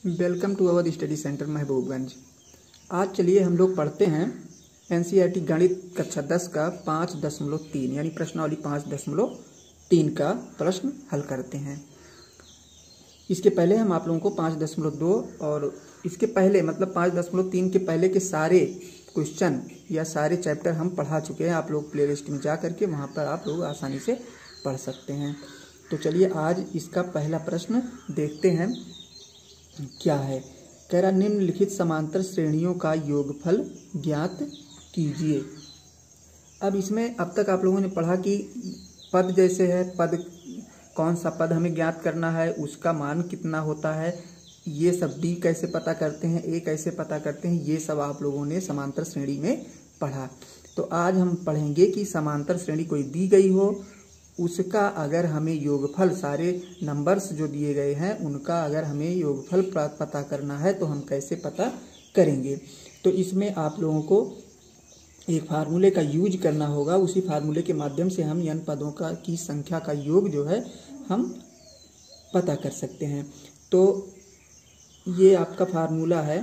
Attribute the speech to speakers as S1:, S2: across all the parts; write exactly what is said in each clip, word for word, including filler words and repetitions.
S1: Welcome to our study centre Mahbubganj. आज चलिए हम लोग पढ़ते हैं एनसीईआरटी गणित कक्षा दस का पाँच दशमलव तीन यानी प्रश्नावली पाँच दशमलव तीन का प्रश्न हल करते हैं। इसके पहले हम आप लोगों को पाँच दशमलव दो और इसके पहले मतलब पाँच दशमलव तीन के पहले के सारे क्वेश्चन या सारे चैप्टर हम पढ़ा चुके हैं। आप लोग प्ले लिस्ट में जा करके वहाँ पर आप लोग आसानी से पढ़ सकते हैं। तो चलिए आज इसका पहला प्रश्न देखते हैं क्या है। कह रहा निम्नलिखित समांतर श्रेणियों का योगफल ज्ञात कीजिए। अब इसमें अब तक आप लोगों ने पढ़ा कि पद जैसे है, पद कौन सा पद हमें ज्ञात करना है, उसका मान कितना होता है, ये सब डी कैसे पता करते हैं, ए कैसे पता करते हैं, ये सब आप लोगों ने समांतर श्रेणी में पढ़ा। तो आज हम पढ़ेंगे कि समांतर श्रेणी कोई दी गई हो, उसका अगर हमें योगफल सारे नंबर्स जो दिए गए हैं उनका अगर हमें योगफल पता करना है तो हम कैसे पता करेंगे। तो इसमें आप लोगों को एक फार्मूले का यूज करना होगा। उसी फार्मूले के माध्यम से हम n पदों का की संख्या का योग जो है हम पता कर सकते हैं। तो ये आपका फार्मूला है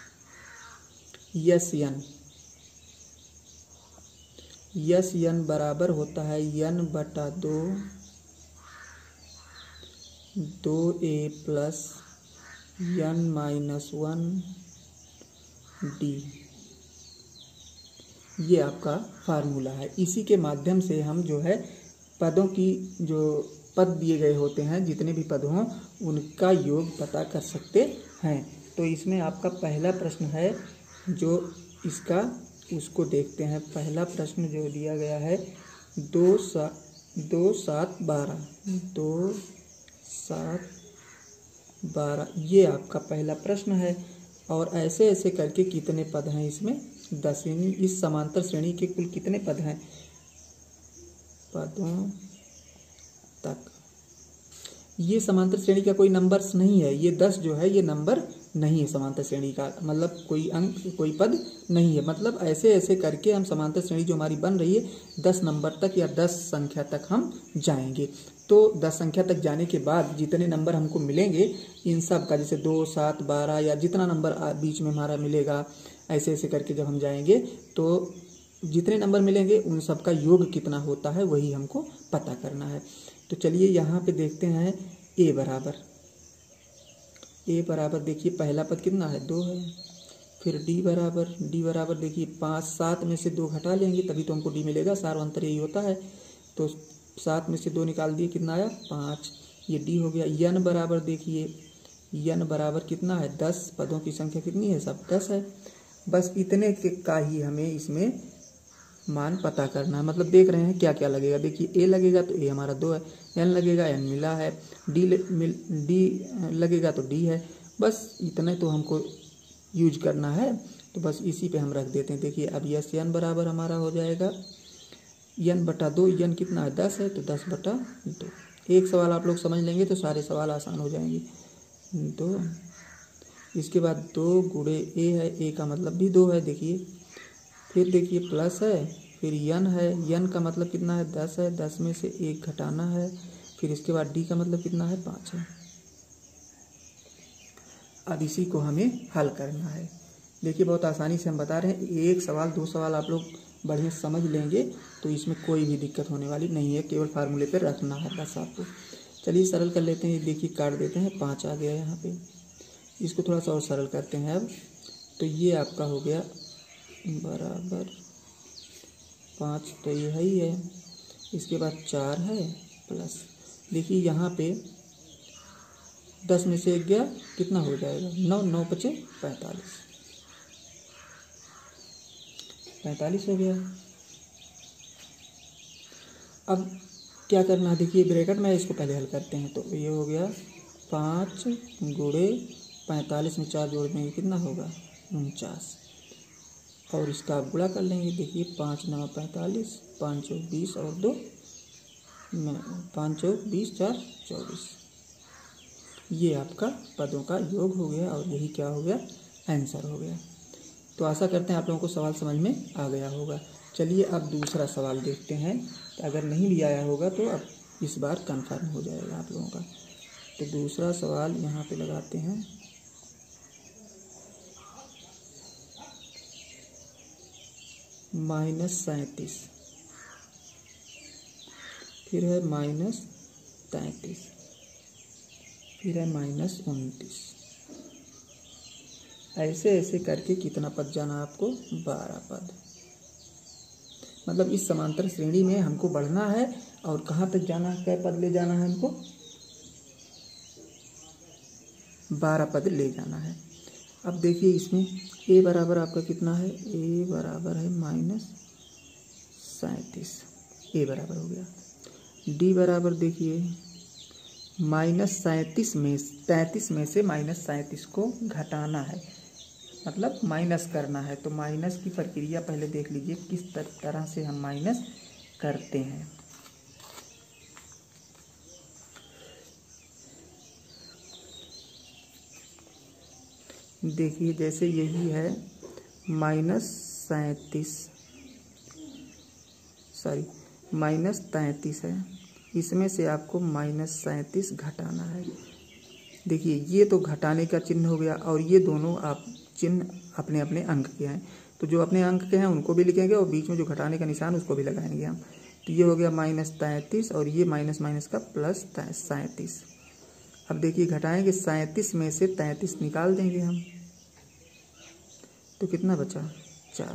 S1: यस एन यस एन बराबर होता है एन बटा दो दो a plus n minus one d. ये आपका फार्मूला है। इसी के माध्यम से हम जो है पदों की जो पद दिए गए होते हैं, जितने भी पद हों उनका योग पता कर सकते हैं। तो इसमें आपका पहला प्रश्न है जो इसका उसको देखते हैं। पहला प्रश्न जो दिया गया है दो सा दो सात बारह दो सात बारह ये आपका पहला प्रश्न है। और ऐसे ऐसे करके कितने पद हैं इसमें दस, यानी इस समांतर श्रेणी के कुल कितने पद हैं पदों तक। ये समांतर श्रेणी का कोई नंबर्स नहीं है, ये दस जो है ये नंबर नहीं है समांतर श्रेणी का, मतलब कोई अंक कोई पद नहीं है। मतलब ऐसे ऐसे करके हम समांतर श्रेणी जो हमारी बन रही है दस नंबर तक या दस संख्या तक हम जाएंगे। तो दस संख्या तक जाने के बाद जितने नंबर हमको मिलेंगे इन सब का, जैसे दो सात बारह या जितना नंबर बीच में हमारा मिलेगा, ऐसे ऐसे करके जब हम जाएंगे तो जितने नंबर मिलेंगे उन सब का योग कितना होता है वही हमको पता करना है। तो चलिए यहाँ पे देखते हैं ए बराबर ए बराबर देखिए पहला पद कितना है दो है। फिर डी बराबर डी बराबर देखिए पाँच, सात में से दो घटा लेंगे तभी तो हमको डी मिलेगा, सार्वंतर यही होता है। तो सात में से दो निकाल दिए कितना आया पाँच, ये डी हो गया। यन बराबर देखिए यन बराबर कितना है दस, पदों की संख्या कितनी है सब दस है। बस इतने के का ही हमें इसमें मान पता करना है। मतलब देख रहे हैं क्या क्या लगेगा, देखिए ए लगेगा तो ए हमारा दो है, एन लगेगा एन मिला है, डी मिल डी लगेगा तो डी है। बस इतने तो हमको यूज करना है, तो बस इसी पे हम रख देते हैं। देखिए अब यस एन बराबर हमारा हो जाएगा एन बटा दो, एन कितना है दस है तो दस बटा दो। एक सवाल आप लोग समझ लेंगे तो सारे सवाल आसान हो जाएंगे। दो इसके बाद दो गुणे ए है, ए का मतलब भी दो है देखिए। फिर देखिए प्लस है, फिर यन है, यन का मतलब कितना है दस है, दस में से एक घटाना है। फिर इसके बाद डी का मतलब कितना है पाँच है। अब इसी को हमें हल करना है। देखिए बहुत आसानी से हम बता रहे हैं, एक सवाल दो सवाल आप लोग बढ़िया समझ लेंगे तो इसमें कोई भी दिक्कत होने वाली नहीं है, केवल फार्मूले पर रखना है बस आपको। चलिए सरल कर लेते हैं, देखिए काट देते हैं, पाँच आ गया यहाँ पे। इसको थोड़ा सा और सरल करते हैं अब। तो ये आपका हो गया बराबर पाँच, तो ये है ही है। इसके बाद चार है प्लस देखिए यहाँ पे दस में से एक गया कितना हो जाएगा नौ, नौ पचे पैंतालीस, पैंतालीस हो गया। अब क्या करना है देखिए ब्रैकेट में इसको पहले हल करते हैं। तो ये हो गया पाँच गुणे पैंतालीस में चार जोड़ देंगे कितना होगा उनचास, और इसका आप गुणा कर लेंगे। देखिए पाँच नौ पैंतालीस, पाँच चौक बीस और दो पाँच चौक बीस, चार चौबीस। ये आपका पदों का योग हो गया और यही क्या हो गया आंसर हो गया। तो आशा करते हैं आप लोगों को सवाल समझ में आ गया होगा। चलिए अब दूसरा सवाल देखते हैं। अगर नहीं भी आया होगा तो अब इस बार कन्फर्म हो जाएगा आप लोगों का। तो दूसरा सवाल यहाँ पे लगाते हैं। माइनस सैंतीस, फिर है माइनस तैंतीस, फिर है माइनस उनतीस। ऐसे ऐसे करके कितना पद जाना आपको? बारह पद। मतलब इस समांतर श्रेणी में हमको बढ़ना है और कहाँ तक जाना है, कै पद ले जाना है हमको? बारह पद ले जाना है। अब देखिए इसमें a बराबर आपका कितना है? a बराबर है माइनस सैंतीस, a बराबर हो गया। d बराबर देखिए माइनस सैंतीस में तैंतीस में से माइनस सैंतीस को घटाना है, मतलब माइनस करना है। तो माइनस की प्रक्रिया पहले देख लीजिए किस तरह से हम माइनस करते हैं। देखिए जैसे यही है माइनस सैंतीस, सॉरी माइनस तैंतीस है, इसमें से आपको माइनस सैंतीस घटाना है। देखिए ये तो घटाने का चिन्ह हो गया और ये दोनों आप चिन्ह अपने अपने अंक के हैं, तो जो अपने अंक के हैं उनको भी लिखेंगे और बीच में जो घटाने का निशान उसको भी लगाएंगे हम। तो ये हो गया माइनस तैंतीस और ये माइनस माइनस का प्लस सैंतीस। अब देखिए घटाएंगे, सैंतीस में से तैंतीस निकाल देंगे हम, तो कितना बचा? चार।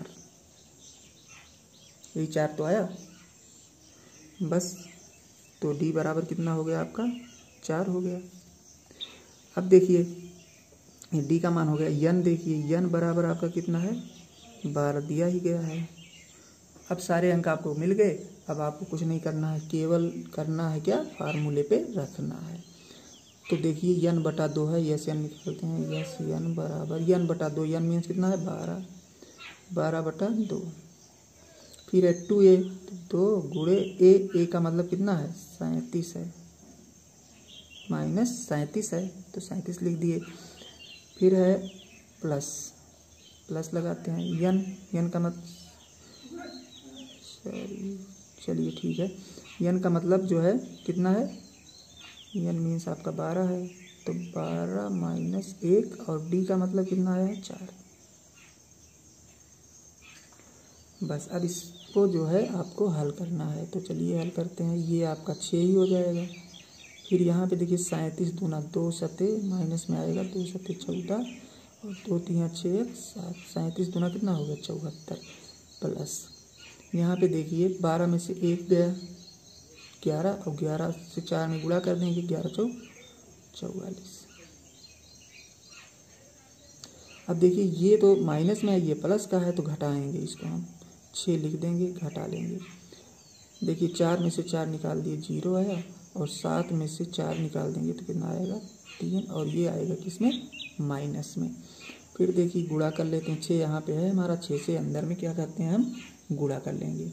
S1: यही चार तो आया बस। तो d बराबर कितना हो गया आपका? चार हो गया। अब देखिए d का मान हो गया n, देखिए n बराबर आपका कितना है? बारह दिया ही गया है। अब सारे अंक आपको मिल गए। अब आपको कुछ नहीं करना है, केवल करना है क्या? फार्मूले पे रखना है। तो देखिए n बटा दो है, यस n निकालते हैं, यस n बराबर n बटा दो, n मीन्स कितना है? बारह, बारह बटा दो। फिर है टू ए, दो गुणे ए, ए का मतलब कितना है? सैंतीस है, माइनस सैंतीस है तो सैंतीस लिख दिए। फिर है प्लस, प्लस लगाते हैं, यन यन का मतलब, चलिए ठीक है, यन का मतलब जो है कितना है? यन मीन्स आपका बारह है, तो बारह माइनस एक, और डी का मतलब कितना है? चार। बस अब इसको जो है आपको हल करना है, तो चलिए हल करते हैं। ये आपका छः ही हो जाएगा। फिर यहाँ पे देखिए सैंतीस दूना दो सते, माइनस में आएगा दो सते चौदह, और दो तीन छः एक सात, सैंतीस दूना कितना हो गया? चौहत्तर। प्लस यहाँ पे देखिए बारह में से एक गया ग्यारह, और ग्यारह से चार में गुणा कर देंगे, ग्यारह चौ चौवालीस। अब देखिए ये तो माइनस में है, ये प्लस का है, तो घटाएंगे इसको हम, छः लिख देंगे, घटा लेंगे। देखिए चार में से चार निकाल दिए, जीरो आया, और सात में से चार निकाल देंगे तो कितना आएगा? तीन, और ये आएगा किसमें? माइनस में। फिर देखिए गुणा कर लेते हैं, छः यहाँ पे है हमारा, छः से अंदर में क्या करते हैं हम? गुणा कर लेंगे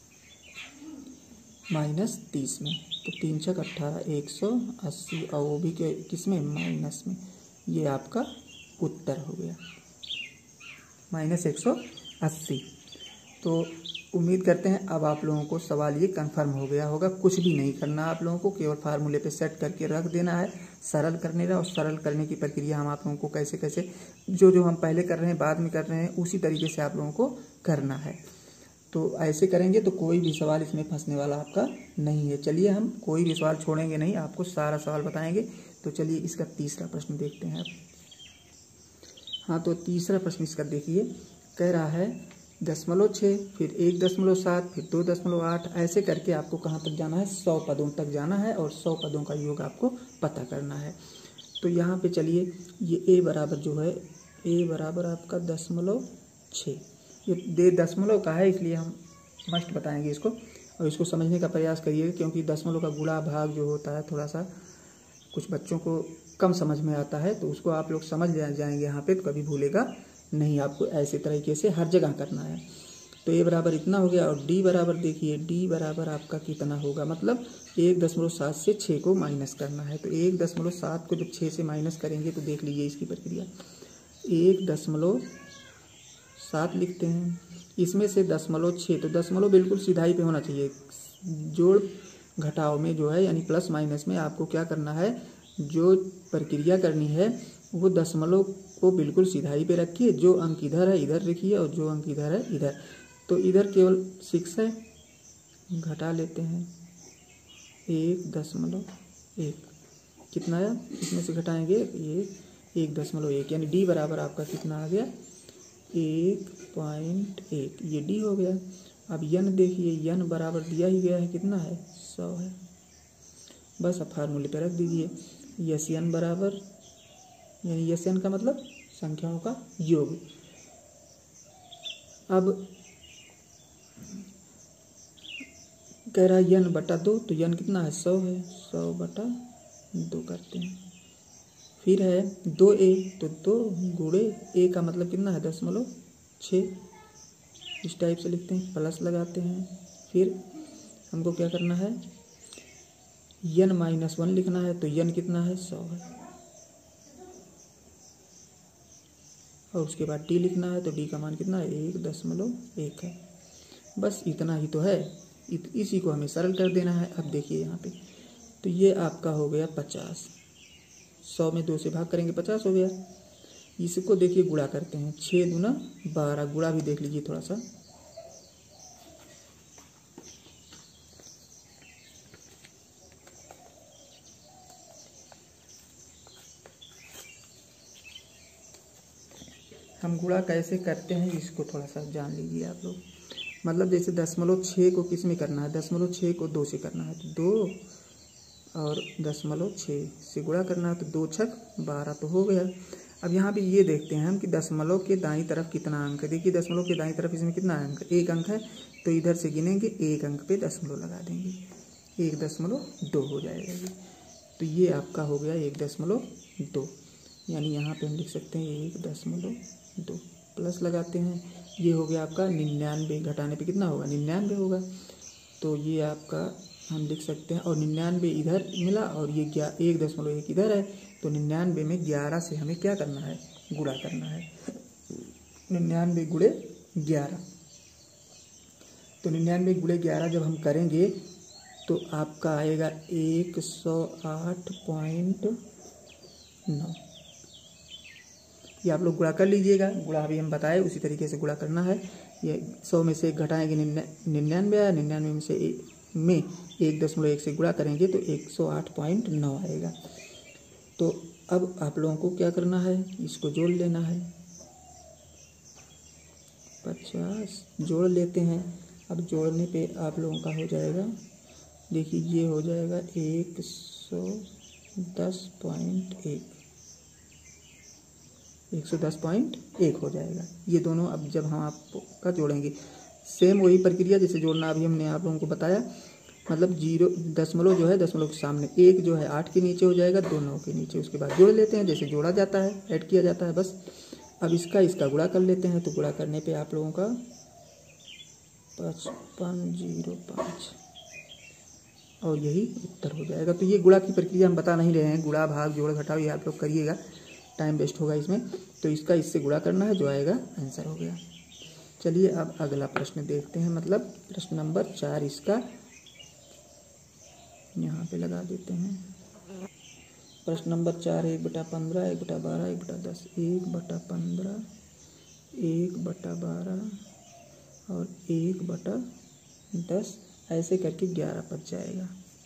S1: माइनस तीस में, तो तीन छक अट्ठारह, एक सौ अस्सी, और वो भी के किसमें? माइनस में। ये आपका उत्तर हो गया माइनस एक सौ अस्सी। तो उम्मीद करते हैं अब आप लोगों को सवाल ये कंफर्म हो गया होगा। कुछ भी नहीं करना आप लोगों को, केवल फार्मूले पे सेट करके रख देना है, सरल करने का। और सरल करने की प्रक्रिया हम आप लोगों को कैसे कैसे जो जो हम पहले कर रहे हैं बाद में कर रहे हैं उसी तरीके से आप लोगों को करना है। तो ऐसे करेंगे तो कोई भी सवाल इसमें फंसने वाला आपका नहीं है। चलिए हम कोई भी सवाल छोड़ेंगे नहीं, आपको सारा सवाल बताएंगे। तो चलिए इसका तीसरा प्रश्न देखते हैं अब। हाँ, तो तीसरा प्रश्न इसका देखिए, कह रहा है दशमलव छः, फिर एक दशमलव सात, फिर दो दशमलव आठ, ऐसे करके आपको कहाँ तक जाना है? सौ पदों तक जाना है, और सौ पदों का योग आपको पता करना है। तो यहाँ पे चलिए ये ए बराबर जो है, ए बराबर आपका दशमलव छः, ये दे दशमलव का है इसलिए हम मस्ट बताएंगे इसको, और इसको समझने का प्रयास करिएगा, क्योंकि दशमलव का गुणा भाग जो होता है थोड़ा सा कुछ बच्चों को कम समझ में आता है, तो उसको आप लोग समझ जाएंगे यहाँ पे, तो कभी भूलेगा नहीं। आपको ऐसे तरीके से हर जगह करना है। तो ए बराबर इतना हो गया, और डी बराबर देखिए, डी बराबर आपका कितना होगा? मतलब एक दशमलव सात से छः को माइनस करना है। तो एक दशमलव सात को जब छः से माइनस करेंगे तो देख लीजिए इसकी प्रक्रिया, एक दशमलव सात लिखते हैं, इसमें से दशमलव छः, तो दशमलव बिल्कुल सीधाई पे होना चाहिए। जोड़ घटाव में जो है यानी प्लस माइनस में आपको क्या करना है? जो प्रक्रिया करनी है वो दशमलव को बिल्कुल सीधाई पे रखिए, जो अंक इधर है इधर रखिए, और जो अंक इधर है इधर। तो इधर केवल सिक्स है, घटा लेते हैं एक दशमलव एक, कितना आया इसमें से घटाएंगे ये एक दशमलव एक, यानी डी बराबर आपका कितना आ गया एक पॉइंट एक, ये डी हो गया। अब यन देखिए, यन बराबर दिया ही गया है, कितना है सौ है। बस अब फार्मूले पे रख दीजिए, यस यन बराबर, यानी यस यन का मतलब संख्याओं का योग। अब कह रहा है यन बटा दो, तो यन कितना है सौ है, सौ बटा दो करते हैं। फिर है दो ए, तो दो गुणे ए का मतलब कितना है दशमलव छः, इस टाइप से लिखते हैं, प्लस लगाते हैं। फिर हमको क्या करना है, यन माइनस वन लिखना है, तो यन कितना है सौ है, और उसके बाद डी लिखना है, तो डी का मान कितना है एक दशमलव एक है। बस इतना ही तो है, इत, इसी को हमें सरल कर देना है। अब देखिए यहाँ पे, तो ये आपका हो गया पचास, सौ में दो से भाग करेंगे पचास हो गया। इसको देखिए गुणा करते हैं, छः दूना बारह, गुणा भी देख लीजिए थोड़ा सा। हम गुणा कैसे करते हैं इसको थोड़ा सा जान लीजिए आप लोग। मतलब जैसे दशमलव छः को किस में करना है, दशमलव छः को दो से करना है, तो दो और दशमलव छः से गुणा करना है, तो दो छक बारह तो हो गया। अब यहाँ पे ये देखते हैं हम कि दशमलव के दाईं तरफ कितना अंक है। देखिए दशमलव के दाईं तरफ इसमें कितना अंक, एक अंक है, तो इधर से गिनेंगे, एक अंक पे दशमलव लगा देंगे, एक दशमलव दो हो जाएगा ये। तो ये आपका हो गया एक दशमलव दो, यानी यहाँ पे हम लिख सकते हैं एक दशमलव दो, प्लस लगाते हैं, ये हो गया आपका निन्यानवे, घटाने पे कितना होगा निन्यानवे होगा, तो ये आपका हम लिख सकते हैं। और निन्यानवे इधर मिला और ये क्या एक दशमलव एक इधर है, तो निन्यानवे में ग्यारह से हमें क्या करना है गुणा करना है, निन्यानवे गुणे ग्यारह। तो निन्यानवे गुणे ग्यारह जब हम करेंगे तो आपका आएगा एक सौ आठ पॉइंट नौ। ये आप लोग गुणा कर लीजिएगा, गुणा अभी हम बताए उसी तरीके से गुणा करना है। ये सौ में से एक घटाएंगे निन्यानवे आया, निन्यानवे में से एक में एक दशमलव एक से गुणा करेंगे तो एक सौ आठ पॉइंट नौ आएगा। तो अब आप लोगों को क्या करना है, इसको जोड़ लेना है, पचास जोड़ लेते हैं। अब जोड़ने पे आप लोगों का हो जाएगा, देखिए ये हो जाएगा एक सौ दस पॉइंट एक, एक सौ दस पॉइंट एक हो जाएगा ये दोनों। अब जब हम आपका जोड़ेंगे सेम वही प्रक्रिया जैसे जोड़ना अभी हमने आप लोगों को बताया, मतलब जीरो दशमलव जो है दशमलव के सामने एक जो है आठ के नीचे हो जाएगा, दो नौ के नीचे, उसके बाद जोड़ लेते हैं जैसे जोड़ा जाता है, ऐड किया जाता है बस। अब इसका इसका गुणा कर लेते हैं, तो गुणा करने पे आप लोगों का पचपन जीरो पाँच, और यही उत्तर हो जाएगा। तो ये गुणा की प्रक्रिया हम बता नहीं रहे हैं, गुणा भाग जोड़ घटाव ये आप लोग करिएगा, टाइम वेस्ट होगा इसमें। तो इसका इससे गुणा करना है, जो आएगा आंसर हो गया। चलिए अब अगला प्रश्न देखते हैं, मतलब प्रश्न नंबर चार इसका यहाँ पे लगा देते हैं। प्रश्न नंबर चार, एक बटा पंद्रह, एक बटा बारह, एक बटा दस, एक बटा पंद्रह, एक बटा बारह और एक बटा दस, ऐसे करके ग्यारह पद जाएगा,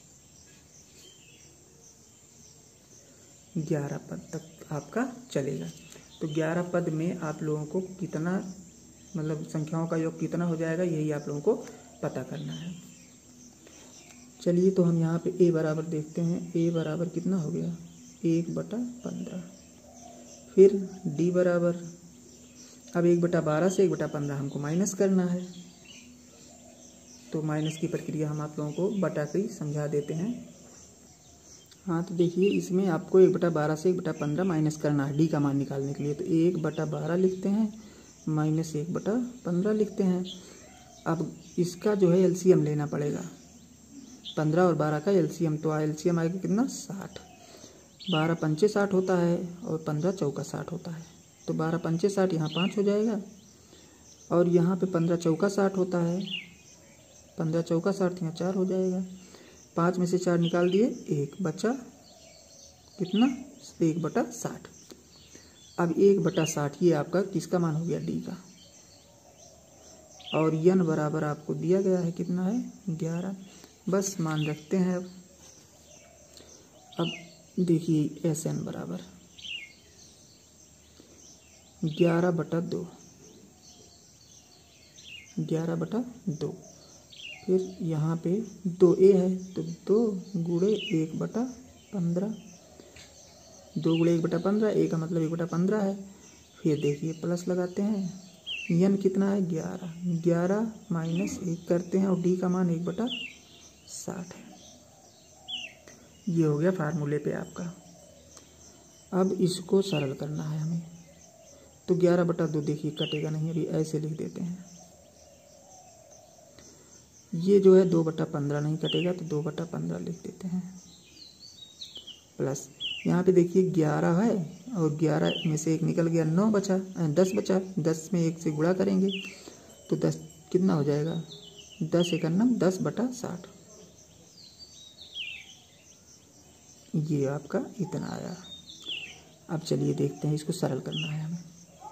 S1: ग्यारह पद तक आपका चलेगा। तो ग्यारह पद में आप लोगों को कितना, मतलब संख्याओं का योग कितना हो जाएगा, यही आप लोगों को पता करना है। चलिए तो हम यहाँ पे a बराबर देखते हैं, a बराबर कितना हो गया एक बटा पंद्रह। फिर d बराबर, अब एक बटा बारह से एक बटा पंद्रह हमको माइनस करना है, तो माइनस की प्रक्रिया हम आप लोगों को बटा के समझा देते हैं। हाँ तो देखिए इसमें आपको एक बटा बारह से एक बटा पंद्रह माइनस करना है डी का मान निकालने के लिए, तो एक बटा बारह लिखते हैं माइनस एक बटा पंद्रह लिखते हैं। अब इसका जो है एलसीएम लेना पड़ेगा, पंद्रह और बारह का एलसीएम, तो एलसीएम आएगा कितना साठ, बारह पंचे साठ होता है और पंद्रह चौका साठ होता है, तो बारह पंचे साठ यहाँ पाँच हो जाएगा, और यहाँ पे पंद्रह चौका साठ होता है, पंद्रह चौका साठ यहाँ चार हो जाएगा, पाँच में से चार निकाल दिए, एक बचा कितना एक बटा साठ। अब एक बटा साठ ये आपका किसका मान हो गया डी का, और यन बराबर आपको दिया गया है कितना है ग्यारह। बस मान रखते हैं। अब अब देखिए एस एन बराबर ग्यारह बटा दो, ग्यारह बटा दो। फिर यहाँ पे दो ए है तो दो गुणे एक बटा पंद्रह, दो गुणे एक बटा पंद्रह, ए का मतलब एक बटा पंद्रह है। फिर देखिए प्लस लगाते हैं, यन कितना है ग्यारह, ग्यारह माइनस एक करते हैं और डी का मान एक बटा साठ है। ये हो गया फार्मूले पे आपका। अब इसको सरल करना है हमें, तो ग्यारह बटा दो देखिए कटेगा नहीं, अभी ऐसे लिख देते हैं। ये जो है दो बटा पंद्रह नहीं कटेगा तो दो बटा पंद्रह लिख देते हैं, प्लस यहाँ पे देखिए ग्यारह है और ग्यारह में से एक निकल गया, नौ बचा, दस बचा, दस में एक से गुणा करेंगे तो दस कितना हो जाएगा, दस इकन्नम दस बटा साठ। ये आपका इतना आया। अब चलिए देखते हैं, इसको सरल करना है हमें।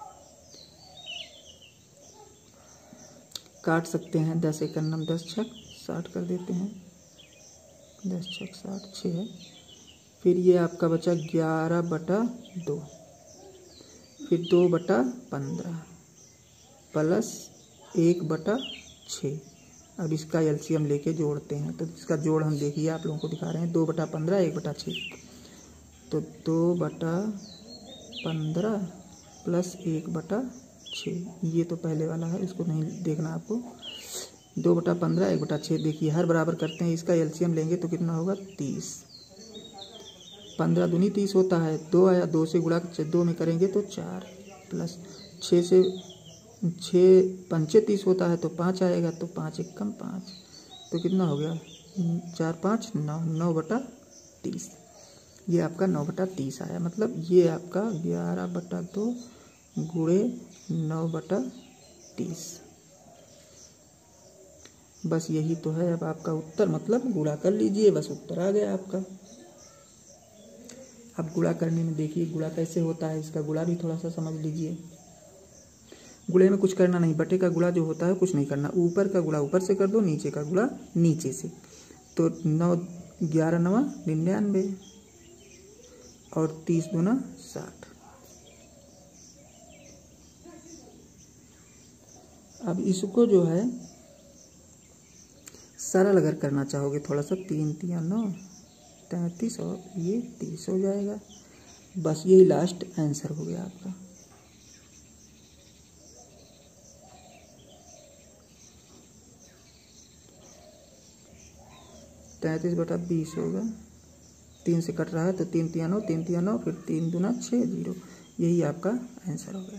S1: काट सकते हैं, दस इकन्नम दस छक साठ कर देते हैं, दस छक साठ छः है। फिर ये आपका बचा ग्यारह बटा दो, फिर दो बटा पंद्रह प्लस एक बटा छः। अब इसका एलसीएम लेके जोड़ते हैं, तो इसका जोड़ हम देखिए आप लोगों को दिखा रहे हैं, दो बटा पंद्रह एक बटा छः, तो दो बटा पंद्रह प्लस एक बटा छः। ये तो पहले वाला है, इसको नहीं देखना आपको। दो बटा पंद्रह एक बटा छः, देखिए हर बराबर करते हैं, इसका एलसीएम लेंगे तो कितना होगा तीस, पंद्रह दूनी तीस होता है, दो आया, दो से गुणा दो में करेंगे तो चार, प्लस छः से छः पंचे तीस होता है तो पाँच आएगा, तो पाँच एक कम पाँच, तो कितना हो गया चार पाँच नौ, नौ बटा तीस। ये आपका नौ बटा तीस आया, मतलब ये आपका ग्यारह बटा दो गुणे नौ बटा तीस। बस यही तो है अब आपका उत्तर, मतलब गुणा कर लीजिए, बस उत्तर आ गया आपका। अब गुणा करने में देखिए गुणा कैसे होता है, इसका गुणा भी थोड़ा सा समझ लीजिए। गुणे में कुछ करना नहीं, बटे का गुणा जो होता है कुछ नहीं करना, ऊपर का गुणा ऊपर से कर दो, नीचे का गुणा नीचे से। तो नौ ग्यारह नवा निन्यानवे और तीस दूना साठ। अब इसको जो है सरल अगर करना चाहोगे थोड़ा सा, तीन तिया नौ तैंतीस और ये तीस हो जाएगा। बस यही लास्ट आंसर हो गया आपका। तैंतीस बटा बीस होगा, तीन से कट रहा है तो तीन तिया नौ, तीन तिया नौ, फिर तीन दूना छः, जीरो। यही आपका आंसर हो गया।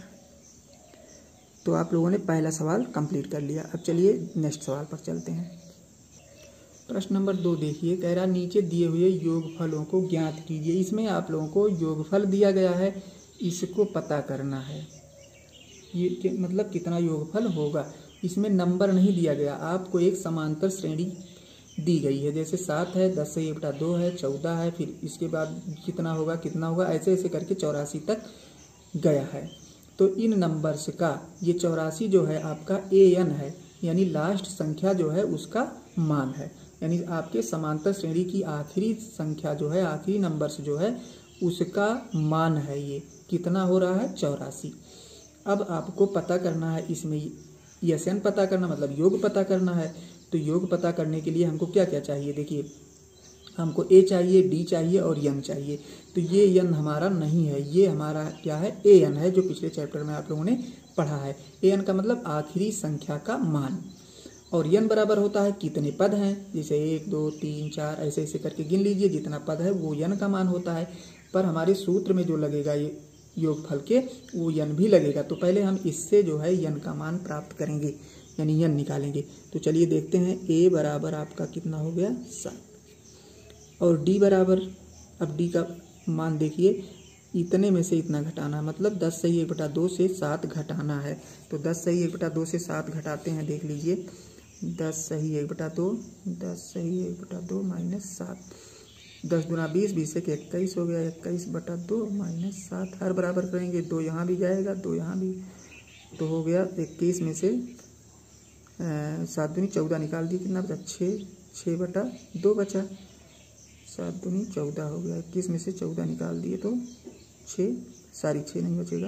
S1: तो आप लोगों ने पहला सवाल कंप्लीट कर लिया। अब चलिए नेक्स्ट सवाल पर चलते हैं। प्रश्न नंबर दो देखिए, कह रहा नीचे दिए हुए योगफलों को ज्ञात कीजिए। इसमें आप लोगों को योगफल दिया गया है, इसको पता करना है, ये कि, मतलब कितना योगफल होगा। इसमें नंबर नहीं दिया गया, आपको एक समांतर श्रेणी दी गई है, जैसे सात है, दस से एक बटा दो है, चौदह है, फिर इसके बाद कितना होगा कितना होगा ऐसे ऐसे करके चौरासी तक गया है। तो इन नंबर्स का ये चौरासी जो है आपका ए एन है, यानी लास्ट संख्या जो है उसका मान है, यानी आपके समांतर श्रेणी की आखिरी संख्या जो है, आखिरी नंबर्स जो है उसका मान है। ये कितना हो रहा है चौरासी। अब आपको पता करना है, इसमें एस एन पता करना मतलब योग पता करना है। तो योग पता करने के लिए हमको क्या क्या चाहिए, देखिए हमको ए चाहिए, डी चाहिए और यन चाहिए। तो ये यन हमारा नहीं है, ये हमारा क्या है ए एन है, जो पिछले चैप्टर में आप लोगों ने पढ़ा है। ए एन का मतलब आखिरी संख्या का मान, और यन बराबर होता है कितने पद हैं, जैसे एक दो तीन चार ऐसे ऐसे करके गिन लीजिए, जितना पद है वो यन का मान होता है। पर हमारे सूत्र में जो लगेगा ये योगफल के, वो यन भी लगेगा। तो पहले हम इससे जो है यन का मान प्राप्त करेंगे, यानी यन निकालेंगे। तो चलिए देखते हैं, ए बराबर आपका कितना हो गया सात, और डी बराबर, अब डी का मान देखिए, इतने में से इतना घटाना, मतलब दस सही एक बटा दो से सात घटाना है। तो दस सही एक बटा दो से सात घटाते हैं, देख लीजिए, दस सही एक बटा दो, दस सही एक बटा दो माइनस सात, दस दुना बीस, बीस से इक्कीस हो गया, इक्कीस बटा दो माइनस सात। हर बराबर करेंगे, दो यहाँ भी जाएगा, दो यहाँ भी, तो हो गया इक्कीस में से सात दूनी चौदह निकाल दिए, कितना बचा छः, छः बटा दो बचा, सात दूनी चौदह हो गया। इक्कीस में से चौदह निकाल दिए तो छः, सारी छः नहीं बचेगा,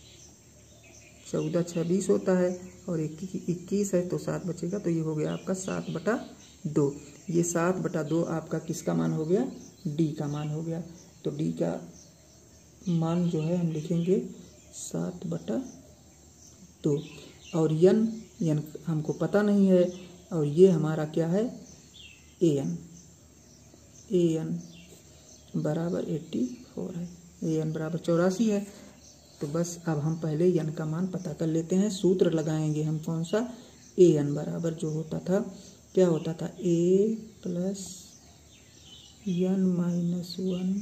S1: चौदह छः बीस होता है और इक्कीस है तो सात बचेगा, तो ये हो गया आपका सात बटा दो। ये सात बटा दो आपका किसका मान हो गया? डी का मान हो गया। तो डी का मान जो है हम लिखेंगे सात बटा दो। और यन यन हमको पता नहीं है, और ये हमारा क्या है? A n. ए एन बराबर एट्टी फोर है, ए एन बराबर चौरासी है। तो बस अब हम पहले यन का मान पता कर लेते हैं। सूत्र लगाएंगे हम कौन सा? ए एन बराबर जो होता था, क्या होता था? A plus n minus one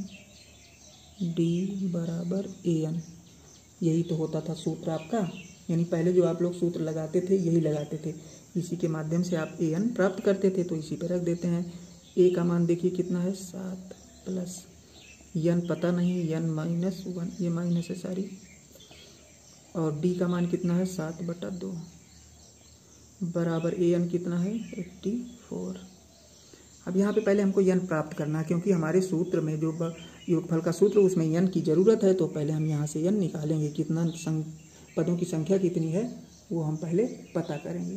S1: d बराबर ए एन, यही तो होता था सूत्र आपका। यानी पहले जो आप लोग सूत्र लगाते थे यही लगाते थे, इसी के माध्यम से आप ए एन प्राप्त करते थे। तो इसी पे रख देते हैं। ए का मान देखिए कितना है? सात प्लस यन पता नहीं, यन माइनस वन, ये माइनस है सारी, और डी का मान कितना है? सात बटा दो बराबर ए एन कितना है? Eighty four. अब यहाँ पे पहले हमको यन प्राप्त करना है, क्योंकि हमारे सूत्र में जो योगफल का सूत्र उसमें यन की ज़रूरत है। तो पहले हम यहाँ से यन निकालेंगे, कितना संग, पदों की संख्या कितनी है वो हम पहले पता करेंगे।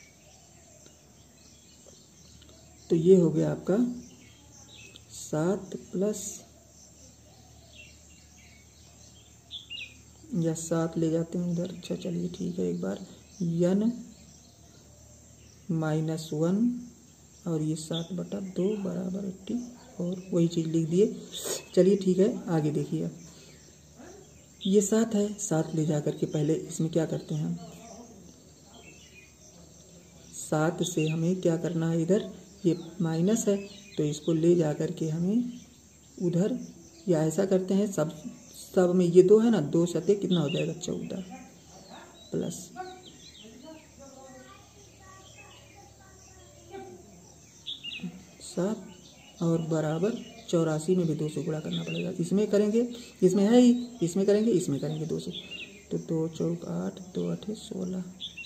S1: तो ये हो गया आपका सात प्लस, या सात ले जाते हैं उधर, अच्छा चलिए ठीक है, एक बार यन माइनस वन और ये सात बटा दो बराबर एट्टी और वही चीज़ लिख दिए। चलिए ठीक है, आगे देखिए। अब ये सात है, सात ले जा करके पहले इसमें क्या करते हैं हम? सात से हमें क्या करना है? इधर ये माइनस है तो इसको ले जा करके हमें उधर, या ऐसा करते हैं सब सब में ये दो है ना, दो सते कितना हो जाएगा? चौदह प्लस सात और बराबर चौरासी में भी दो से गुणा करना पड़ेगा। इसमें करेंगे, इसमें है ही, इसमें करेंगे, इसमें करेंगे दो से, तो दो चौक आठ, दो आठे सोलह,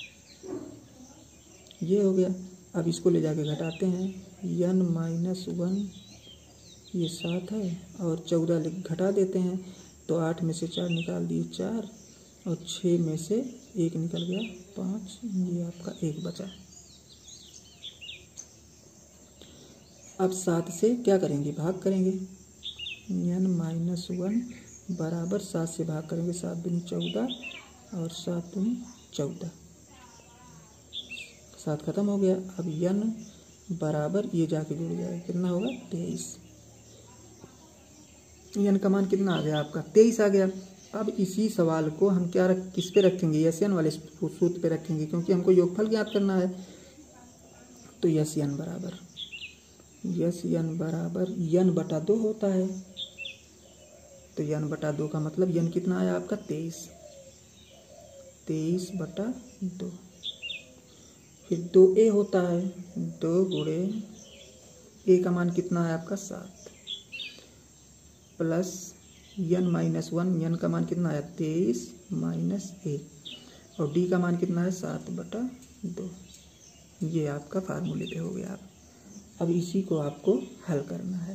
S1: ये हो गया। अब इसको ले जाके घटाते हैं, यन माइनस वन ये सात है और चौदह घटा देते हैं, तो आठ में से चार निकाल दिए चार, और छः में से एक निकल गया पाँच, ये आपका एक बचा। अब सात से क्या करेंगे? भाग करेंगे। यन माइनस वन बराबर सात से भाग करेंगे, सात दूनी चौदह और सात दूनी चौदह, सात खत्म हो गया। अब यन बराबर ये जाके जुड़ जाएगा, कितना होगा? तेईस। यन का मान कितना आ गया आपका? तेईस आ गया। अब इसी सवाल को हम क्या रख किस पे रखेंगे? यस यन वाले सूत्र पे रखेंगे, क्योंकि हमको योगफल ज्ञात करना है। तो यस यन बराबर यस यन बराबर यन बटा दो होता है, तो यन बटा दो का मतलब यन कितना आया आपका? तेईस, तेईस बटा दो। फिर दो ए होता है, दो गुणे ए का मान कितना है आपका? सात, plus n minus one, n का मान कितना आया? तेईस माइनस ए, और डी का मान कितना है? सात बटा दो। ये आपका फार्मूले पे हो गया। आप अब इसी को आपको हल करना है।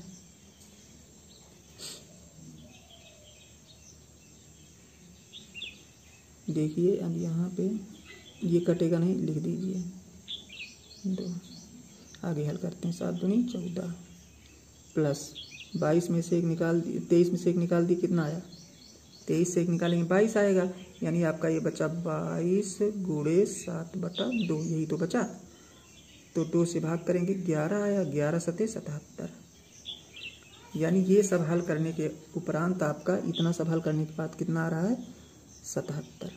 S1: देखिए अब यहाँ पे ये कटेगा नहीं, लिख दीजिए दो। आगे हल करते हैं, सात दूनी चौदह प्लस बाईस में से एक निकाल दिए, तेईस में से एक निकाल दिए, कितना आया? तेईस से एक निकालेंगे बाईस आएगा, यानी आपका ये बचा बाईस गुणे सात बटा दो, यही तो बचा। तो दो से भाग करेंगे, ग्यारह आया, ग्यारह सते सतहत्तर। यानी ये सब हल करने के उपरांत आपका इतना सब हल करने के बाद कितना आ रहा है? सतहत्तर।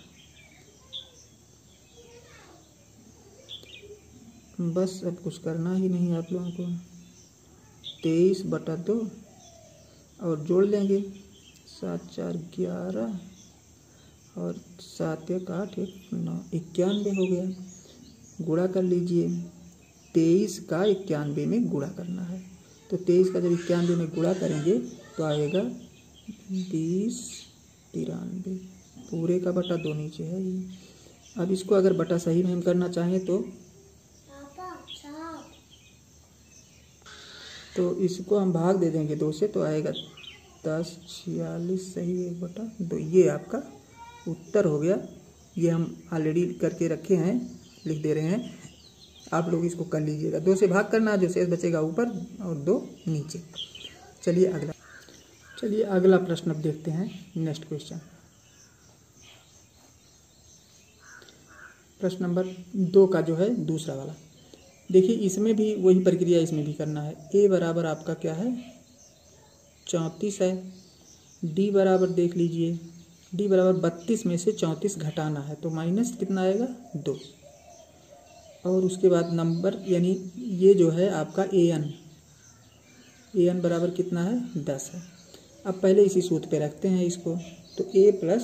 S1: बस अब कुछ करना ही नहीं आप लोगों को। तेईस बटा दो और जोड़ लेंगे, सात चार ग्यारह और सात एक आठ एक नौ, इक्यानवे हो गया। गुणा कर लीजिए, तेईस का इक्यानवे में गुणा करना है, तो तेईस का जब इक्यानवे में गुणा करेंगे तो आएगा बीस तिरानवे, पूरे का बटा दो नीचे है ये। अब इसको अगर बटा सही में हम करना चाहें तो तो इसको हम भाग दे देंगे दो से, तो आएगा दस छियालीस सही एक बटा दो। ये आपका उत्तर हो गया। ये हम ऑलरेडी करके रखे हैं, लिख दे रहे हैं, आप लोग इसको कर लीजिएगा। दो से भाग करना, जो शेष बचेगा ऊपर और दो नीचे। चलिए अगला चलिए अगला प्रश्न अब देखते हैं। नेक्स्ट क्वेश्चन, प्रश्न नंबर दो का जो है दूसरा वाला। देखिए इसमें भी वही प्रक्रिया इसमें भी करना है। ए बराबर आपका क्या है, चौंतीस है। डी बराबर देख लीजिए, डी बराबर बत्तीस में से चौंतीस घटाना है, तो माइनस कितना आएगा, दो। और उसके बाद नंबर यानी ये जो है आपका ए एन, ए एन बराबर कितना है, दस है। अब पहले इसी सूत्र पे रखते हैं इसको, तो a plus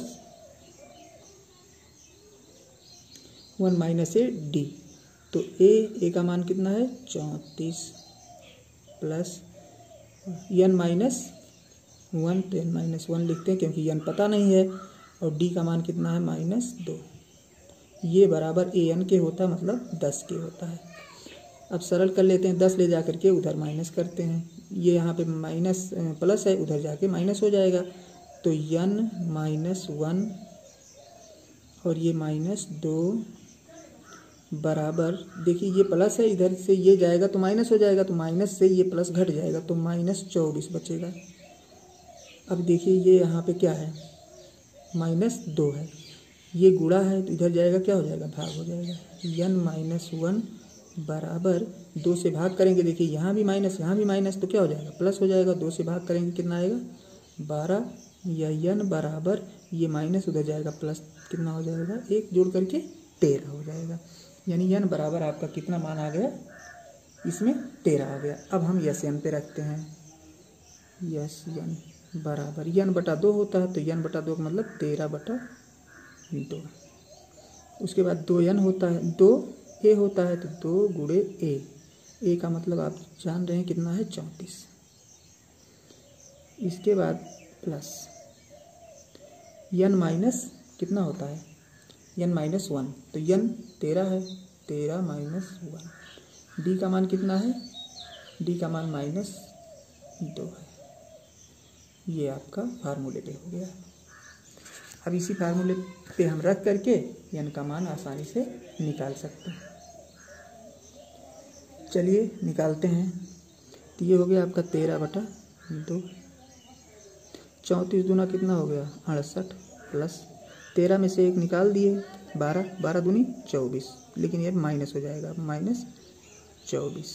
S1: one minus a d, तो ए ए का मान कितना है, चौंतीस प्लस एन माइनस वन, तो एन माइनस वन लिखते हैं क्योंकि एन पता नहीं है, और डी का मान कितना है, माइनस दो। ये बराबर ए एन के होता है, मतलब दस के होता है। अब सरल कर लेते हैं, दस ले जा करके उधर माइनस करते हैं। ये यहाँ पे माइनस प्लस है, उधर जाके माइनस हो जाएगा, तो एन माइनस वन और ये माइनस दो बराबर, देखिए ये प्लस है, इधर से ये जाएगा तो माइनस हो जाएगा, तो माइनस से ये प्लस घट जाएगा, तो माइनस चौबीस बचेगा। अब देखिए ये यहाँ पे क्या है, माइनस दो है, ये गुणा है तो इधर जाएगा क्या हो जाएगा, भाग हो जाएगा। एन माइनस वन बराबर दो से भाग करेंगे, देखिए यहाँ भी माइनस यहाँ भी माइनस, तो क्या हो जाएगा, प्लस हो जाएगा। दो से भाग करेंगे कितना आएगा, बारह, या एन बराबर ये माइनस उधर जाएगा प्लस, कितना हो जाएगा, एक जोड़ करके तेरह हो जाएगा। यानी एन बराबर आपका कितना मान आ गया, इसमें तेरह आ गया। अब हम यस एन पे रखते हैं, यस एन बराबर एन बटा दो होता है, तो एन बटा दो का मतलब तेरह बटा दो। उसके बाद दो एन होता है, दो ए होता है, तो दो गुणे ए, ए का मतलब आप जान रहे हैं कितना है, चौंतीस। इसके बाद प्लस एन माइनस कितना होता है, एन माइनस वन, तो एन तेरह है, तेरह माइनस वन। डी का मान कितना है, डी का मान माइनस दो है। ये आपका फार्मूले पे हो गया। अब इसी फार्मूले पे हम रख करके एन का मान आसानी से निकाल सकते हैं। चलिए निकालते हैं। तो ये हो गया आपका तेरह बटा दो, चौंतीस दूना कितना हो गया, अड़सठ, प्लस तेरह में से एक निकाल दिए, बारह, बारह दूनी चौबीस, लेकिन ये माइनस हो जाएगा, माइनस चौबीस।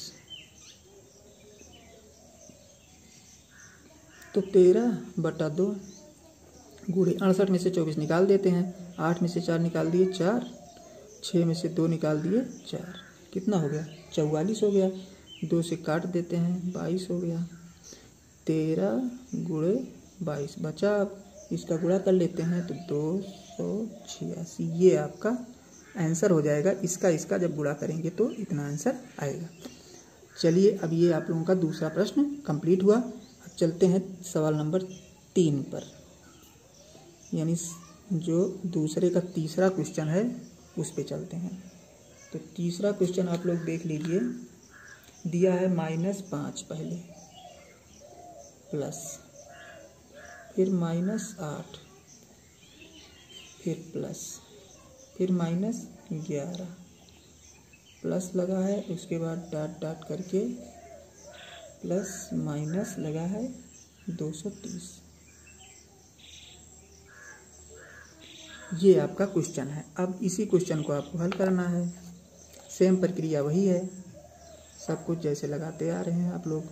S1: तो तेरह बटा दो गुणे अड़सठ में से चौबीस निकाल देते हैं, आठ में से चार निकाल दिए, चार, छः में से दो निकाल दिए, चार, कितना हो गया, चौवालीस हो गया। दो से काट देते हैं, बाईस हो गया। तेरह गुणे बाईस बचा, इसका गुणा कर लेते हैं तो दो सौ छियासी, ये आपका आंसर हो जाएगा। इसका इसका जब गुणा करेंगे तो इतना आंसर आएगा। चलिए अब ये आप लोगों का दूसरा प्रश्न कंप्लीट हुआ। अब चलते हैं सवाल नंबर तीन पर, यानी जो दूसरे का तीसरा क्वेश्चन है उस पे चलते हैं। तो तीसरा क्वेश्चन आप लोग देख लीजिए, दिया है माइनस पाँच पहले, प्लस फिर माइनस आठ, फिर प्लस, फिर माइनस ग्यारह, प्लस लगा है, उसके बाद डाट डाट करके प्लस माइनस लगा है दो सौ तीस। ये आपका क्वेश्चन है। अब इसी क्वेश्चन को आपको हल करना है। सेम प्रक्रिया वही है, सब कुछ जैसे लगाते आ रहे हैं आप लोग।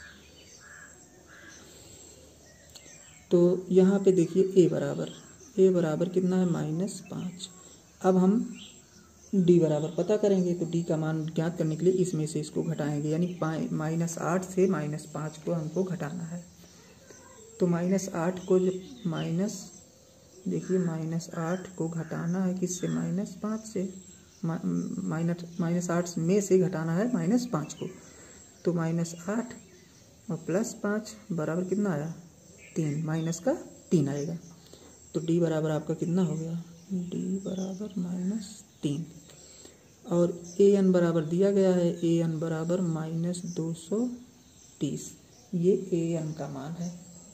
S1: तो यहाँ पे देखिए ए बराबर, ए बराबर कितना है, माइनस पाँच। अब हम डी बराबर पता करेंगे, तो डी का मान ज्ञात करने के लिए इसमें से इसको घटाएंगे, यानी माइनस आठ से माइनस पाँच को हमको घटाना है। तो माइनस आठ को जब माइनस देखिए माइनस आठ को घटाना है किससे, माइनस पाँच से, माइनस माइनस आठ में से घटाना है माइनस पाँच को। तो माइनस आठ और प्लस पाँच बराबर कितना आया, तीन, माइनस का तीन आएगा। तो डी बराबर आपका कितना हो गया, डी बराबर माइनस तीन। और ए एन बराबर दिया गया है, ए एन बराबर माइनस दो सौ तीस। ये ए एन का मान है।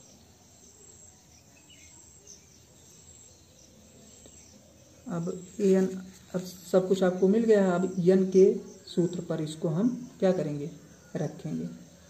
S1: अब ए एन, अब सब कुछ आपको मिल गया है। अब एन के सूत्र पर इसको हम क्या करेंगे, रखेंगे।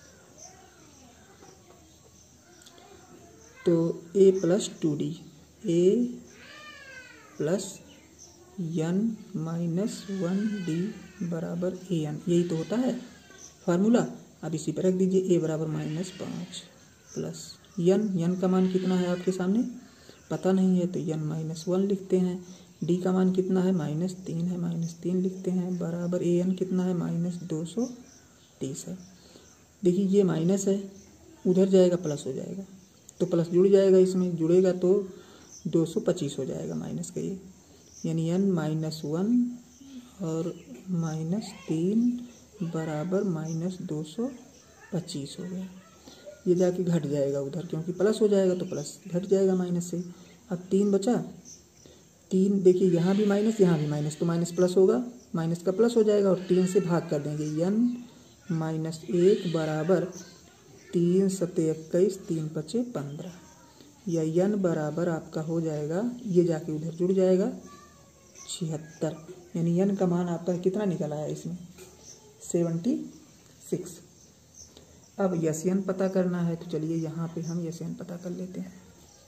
S1: तो a plus two d, a plus n minus one d बराबर ए एन, यही तो होता है फार्मूला। अब इसी पर रख दीजिए, ए बराबर माइनस पाँच प्लस एन, एन का मान कितना है आपके सामने पता नहीं है तो एन माइनस वन लिखते हैं। डी का मान कितना है, माइनस तीन है, माइनस तीन लिखते हैं, बराबर ए एन कितना है, माइनस दो सौ तीस है। देखिए ये माइनस है, उधर जाएगा प्लस हो जाएगा, तो प्लस जुड़ जाएगा, इसमें जुड़ेगा तो दो सौ पच्चीस हो जाएगा माइनस का ये, यानी एन माइनस वन और माइनस तीन बराबर माइनस दो सौ पच्चीस हो गया। ये जाके घट जाएगा उधर, क्योंकि प्लस हो जाएगा तो प्लस घट जाएगा माइनस से। अब तीन बचा, तीन देखिए यहाँ भी माइनस यहाँ भी माइनस, तो माइनस प्लस होगा, माइनस का प्लस हो जाएगा और तीन से भाग कर देंगे, एन माइनस एक बराबर तीन सत्ते इक्कीस, तीन पचे पंद्रह, या एन बराबर आपका हो जाएगा, ये जाके उधर जुड़ जाएगा छिहत्तर, यानी एन का मान आपका कितना निकल आया इसमें, सेवेंटी सिक्स। अब यस एन पता करना है, तो चलिए यहाँ पे हम यस एन पता कर लेते हैं।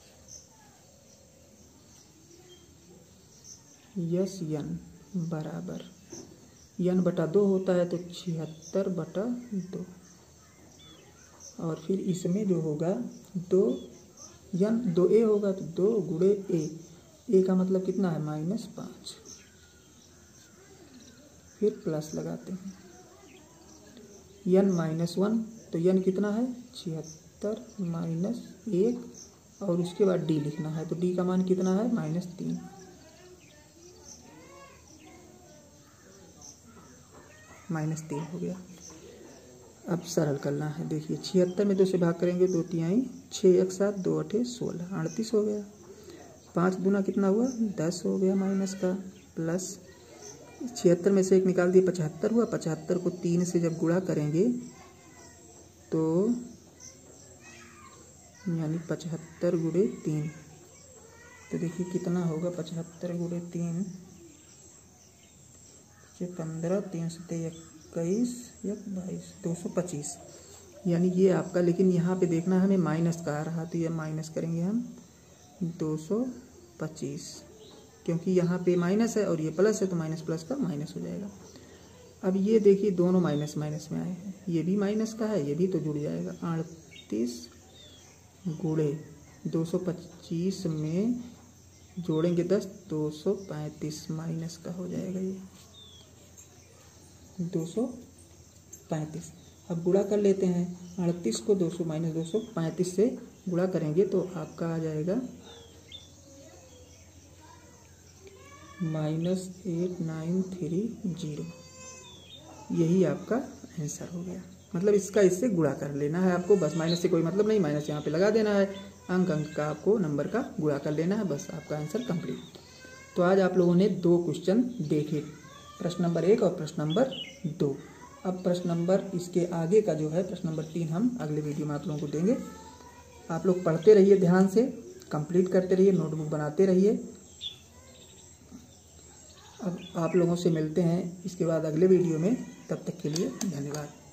S1: यस एन बराबर एन बटा दो होता है, तो छिहत्तर बटा दो, और फिर इसमें जो होगा दो एन दो ए होगा, तो दो गुणे ए, ए का मतलब कितना है माइनस पाँच, फिर प्लस लगाते हैं, एन माइनस वन, तो एन कितना है छिहत्तर माइनस एक, और उसके बाद डी लिखना है, तो डी का मान कितना है माइनस तीन, माइनस तीन हो गया। अब सरल करना है, देखिए छिहत्तर में दो से भाग करेंगे, दो तिहाई, छः एक सात, दो अठे सोलह, अड़तीस हो गया। पाँच दूना कितना हुआ, दस हो गया माइनस का, प्लस छिहत्तर में से एक निकाल दिए, पचहत्तर हुआ, पचहत्तर को तीन से जब गुणा करेंगे तो यानी पचहत्तर गुणे तीन, तो देखिए कितना होगा, पचहत्तर गुणे तीन पंद्रह, तीन सौ इक्कीस, एक बाईस, दो सौ पच्चीस, यानी ये आपका, लेकिन यहाँ पे देखना हमें माइनस का आ रहा, तो ये माइनस करेंगे हम दो सौ पच्चीस, क्योंकि यहाँ पे माइनस है और ये प्लस है, तो माइनस प्लस का माइनस हो जाएगा। अब ये देखिए दोनों माइनस माइनस में आए हैं, ये भी माइनस का है, ये भी तो जुड़ जाएगा, अड़तीस गुणे दो सौ पच्चीस में जोड़ेंगे दस, दो सौ पैंतीस माइनस का हो जाएगा ये दो सौ पैंतीस। अब गुणा कर लेते हैं, अड़तीस को दो सौ माइनस दो सौ पैंतीस से गुणा करेंगे तो आपका आ जाएगा minus eight nine three zero, यही आपका आंसर हो गया। मतलब इसका इससे गुणा कर लेना है आपको, बस माइनस से कोई मतलब नहीं, माइनस यहाँ पे लगा देना है, अंक अंक का आपको नंबर का गुणा कर लेना है, बस आपका आंसर कंप्लीट। तो आज आप लोगों ने दो क्वेश्चन देखे, प्रश्न नंबर एक और प्रश्न नंबर दो। अब प्रश्न नंबर इसके आगे का जो है प्रश्न नंबर तीन हम अगले वीडियो में आप लोगों को देंगे। आप लोग पढ़ते रहिए, ध्यान से कंप्लीट करते रहिए, नोटबुक बनाते रहिए। अब आप लोगों से मिलते हैं इसके बाद अगले वीडियो में, तब तक के लिए धन्यवाद।